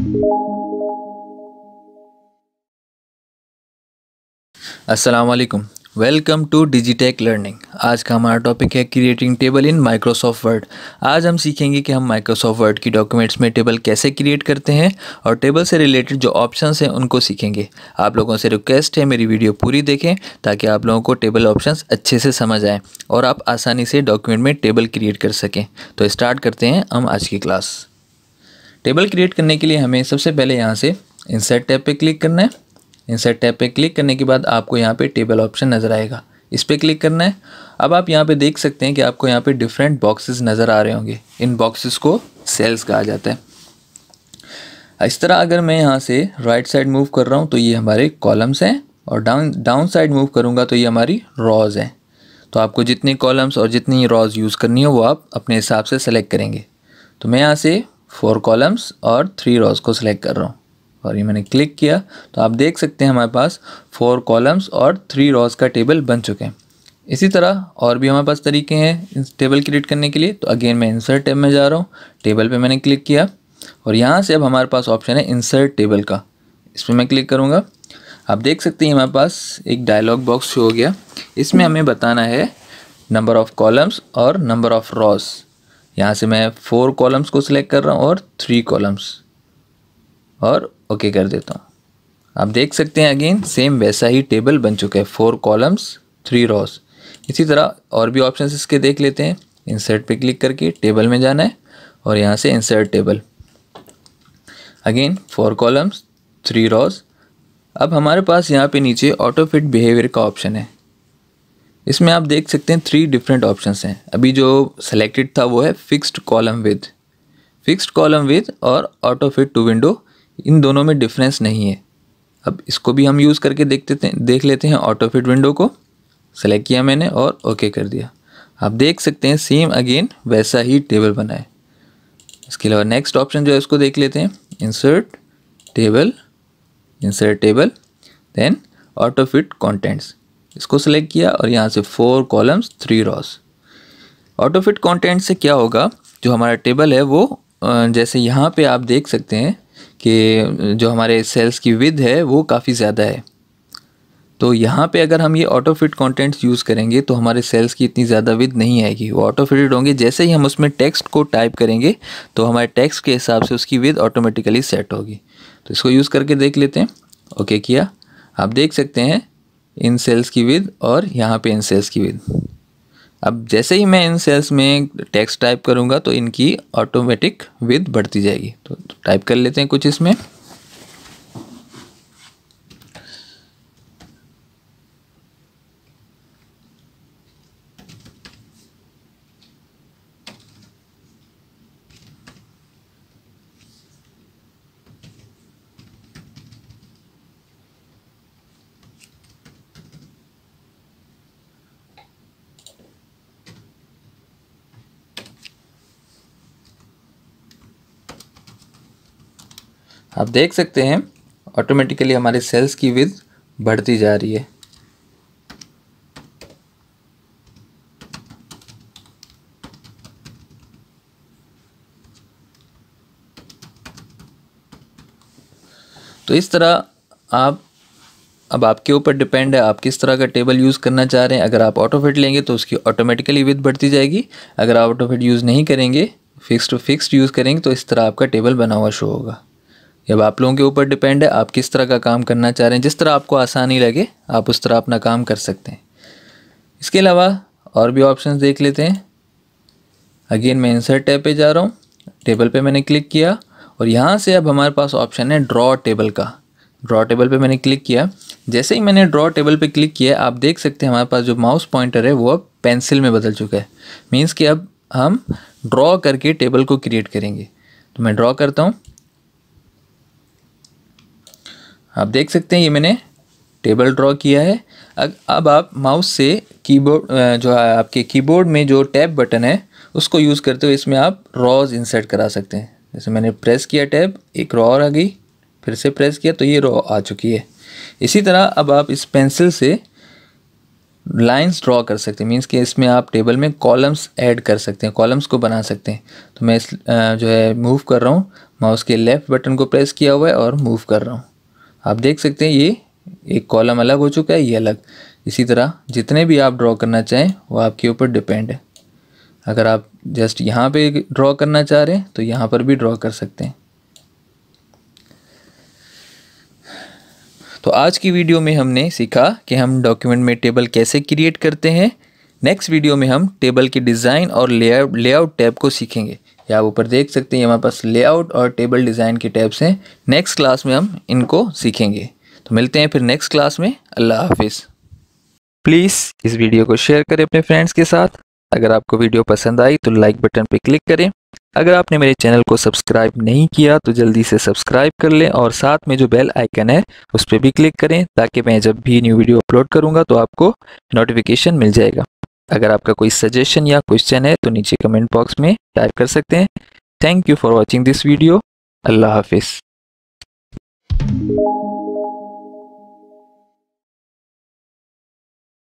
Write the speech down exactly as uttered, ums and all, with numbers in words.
अस्सलाम वालेकुम, welcome to Digitek learning. आज का हमारा टॉपिक है creating table in Microsoft Word. आज हम सीखेंगे कि हम माइक्रोसॉफ्ट वर्ड की डॉक्यूमेंट्स में टेबल कैसे क्रिएट करते हैं और टेबल से रिलेटेड जो ऑप्शंस हैं उनको सीखेंगे। आप लोगों से रिक्वेस्ट है मेरी वीडियो पूरी देखें ताकि आप लोगों को टेबल ऑप्शंस अच्छे से समझ आए और आप आसानी से डॉक्यूमेंट में टेबल क्रिएट कर सकें। तो स्टार्ट करते हैं हम आज की क्लास। टेबल क्रिएट करने के लिए हमें सबसे पहले यहाँ से इंसर्ट टैब पे क्लिक करना है। इंसर्ट टैब पे क्लिक करने के बाद आपको यहाँ पे टेबल ऑप्शन नज़र आएगा, इस पर क्लिक करना है। अब आप यहाँ पे देख सकते हैं कि आपको यहाँ पे डिफरेंट बॉक्सेस नज़र आ रहे होंगे। इन बॉक्सेस को सेल्स कहा जाता है। इस तरह अगर मैं यहाँ से राइट साइड मूव कर रहा हूँ तो ये हमारे कॉलम्स हैं और डाउन डाउन साइड मूव करूँगा तो ये हमारी रॉज हैं। तो आपको जितनी कॉलम्स और जितनी रॉज यूज़ करनी हो वो आप अपने हिसाब से सेलेक्ट करेंगे। तो मैं यहाँ से फोर कॉलम्स और थ्री रॉज को सिलेक्ट कर रहा हूँ और ये मैंने क्लिक किया तो आप देख सकते हैं हमारे पास फोर कॉलम्स और थ्री रॉज का टेबल बन चुके हैं। इसी तरह और भी हमारे पास तरीके हैं इस टेबल क्रिएट करने के लिए। तो अगेन मैं इंसर्ट टैब में जा रहा हूँ, टेबल पे मैंने क्लिक किया और यहाँ से अब हमारे पास ऑप्शन है इंसर्ट टेबल का, इस पर मैं क्लिक करूँगा। आप देख सकते हैं हमारे पास एक डायलॉग बॉक्स शो हो गया। इसमें हमें बताना है नंबर ऑफ़ कॉलम्स और नंबर ऑफ़ रॉज। यहाँ से मैं फोर कॉलम्स को सिलेक्ट कर रहा हूँ और थ्री कॉलम्स और ओके कर देता हूँ। आप देख सकते हैं अगेन सेम वैसा ही टेबल बन चुका है, फोर कॉलम्स थ्री रॉज। इसी तरह और भी ऑप्शंस इसके देख लेते हैं। इंसर्ट पे क्लिक करके टेबल में जाना है और यहाँ से insert table, again four columns three rows. अब हमारे पास यहाँ पे नीचे ऑटो फिट बिहेवियर का ऑप्शन है। इसमें आप देख सकते हैं थ्री डिफरेंट ऑप्शंस हैं। अभी जो सेलेक्टेड था वो है fixed column width, fixed column width और ऑटो फिट टू विंडो। इन दोनों में डिफरेंस नहीं है। अब इसको भी हम यूज़ करके देखते थे देख लेते हैं। ऑटो फिट विंडो को सेलेक्ट किया मैंने और ओके कर दिया। आप देख सकते हैं सेम अगेन वैसा ही टेबल बना है। इसके अलावा नेक्स्ट ऑप्शन जो है उसको देख लेते हैं, insert table, insert table then auto fit contents. इसको सेलेक्ट किया और यहाँ से four columns three rows. Auto fit content से क्या होगा, जो हमारा टेबल है वो जैसे यहाँ पे आप देख सकते हैं कि जो हमारे सेल्स की विड्थ है वो काफ़ी ज़्यादा है। तो यहाँ पे अगर हम ये ऑटो फिट कंटेंट्स यूज़ करेंगे तो हमारे सेल्स की इतनी ज़्यादा विड्थ नहीं आएगी, वो ऑटो फिटेड होंगे। जैसे ही हम उसमें टेक्स्ट को टाइप करेंगे तो हमारे टेक्स्ट के हिसाब से उसकी विड्थ ऑटोमेटिकली सेट होगी। तो इसको यूज़ करके देख लेते हैं। ओके किया, आप देख सकते हैं इन सेल्स की विड्थ और यहाँ पर इन सेल्स की विड्थ। अब जैसे ही मैं इन सेल्स में टेक्स्ट टाइप करूँगा तो इनकी ऑटोमेटिक विड्थ बढ़ती जाएगी। तो टाइप कर लेते हैं कुछ इसमें। आप देख सकते हैं ऑटोमेटिकली हमारे सेल्स की विड्थ बढ़ती जा रही है। तो इस तरह आप, अब आपके ऊपर डिपेंड है आप किस तरह का टेबल यूज़ करना चाह रहे हैं। अगर आप ऑटो फिट लेंगे तो उसकी ऑटोमेटिकली विड्थ बढ़ती जाएगी। अगर आप ऑटो फिट यूज़ नहीं करेंगे, फिक्स्ड फिक्स्ड यूज़ करेंगे तो इस तरह आपका टेबल बना हुआ शो होगा। अब आप लोगों के ऊपर डिपेंड है आप किस तरह का काम करना चाह रहे हैं। जिस तरह आपको आसानी लगे आप उस तरह अपना काम कर सकते हैं। इसके अलावा और भी ऑप्शंस देख लेते हैं। अगेन मैं इंसर्ट टैब पे जा रहा हूँ, टेबल पे मैंने क्लिक किया और यहाँ से अब हमारे पास ऑप्शन है ड्रॉ टेबल का। ड्रॉ टेबल पे मैंने क्लिक किया। जैसे ही मैंने ड्रॉ टेबल पे क्लिक किया आप देख सकते हैं हमारे पास जो माउस पॉइंटर है वो अब पेंसिल में बदल चुका है। मीन्स कि अब हम ड्रॉ करके टेबल को क्रिएट करेंगे। तो मैं ड्रॉ करता हूँ। आप देख सकते हैं ये मैंने टेबल ड्रॉ किया है। अब आप माउस से कीबोर्ड, जो है आपके कीबोर्ड में जो टैब बटन है उसको यूज़ करते हुए इसमें आप रॉज इंसर्ट करा सकते हैं। जैसे मैंने प्रेस किया टैब, एक रॉ आ गई, फिर से प्रेस किया तो ये रॉ आ चुकी है। इसी तरह अब आप इस पेंसिल से लाइंस ड्रॉ कर सकते हैं। मीन्स कि इसमें आप टेबल में कॉलम्स ऐड कर सकते हैं, कॉलम्स को बना सकते हैं। तो मैं इस जो है मूव कर रहा हूँ माउस के लेफ़्ट बटन को प्रेस किया हुआ है और मूव कर रहा हूँ। आप देख सकते हैं ये एक कॉलम अलग हो चुका है, ये अलग। इसी तरह जितने भी आप ड्रॉ करना चाहें वो आपके ऊपर डिपेंड है। अगर आप जस्ट यहाँ पे ड्रॉ करना चाह रहे हैं तो यहाँ पर भी ड्रॉ कर सकते हैं। तो आज की वीडियो में हमने सीखा कि हम डॉक्यूमेंट में टेबल कैसे क्रिएट करते हैं। नेक्स्ट वीडियो में हम टेबल की डिज़ाइन और लेआउट लेआउट टैब को सीखेंगे। या आप ऊपर देख सकते हैं हमारे पास लेआउट और टेबल डिज़ाइन के टैब्स हैं। नेक्स्ट क्लास में हम इनको सीखेंगे। तो मिलते हैं फिर नेक्स्ट क्लास में। अल्लाह हाफिज़। प्लीज़ इस वीडियो को शेयर करें अपने फ्रेंड्स के साथ। अगर आपको वीडियो पसंद आई तो लाइक बटन पर क्लिक करें। अगर आपने मेरे चैनल को सब्सक्राइब नहीं किया तो जल्दी से सब्सक्राइब कर लें और साथ में जो बेल आइकन है उस पर भी क्लिक करें, ताकि मैं जब भी न्यू वीडियो अपलोड करूंगा तो आपको नोटिफिकेशन मिल जाएगा। अगर आपका कोई सजेशन या क्वेश्चन है तो नीचे कमेंट बॉक्स में टाइप कर सकते हैं। Thank you for watching this video. अल्लाह हाफिज़।